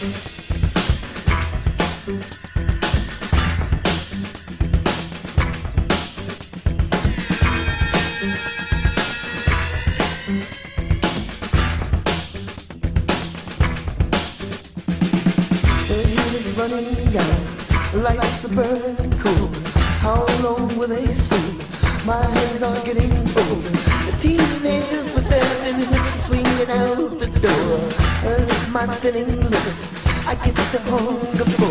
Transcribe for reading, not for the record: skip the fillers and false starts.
Running down, lights are burning cold. How long will they see? My hands are getting old. The teenagers with their thin hips are swinging out the door. As if my thinning lips, I get the hunger.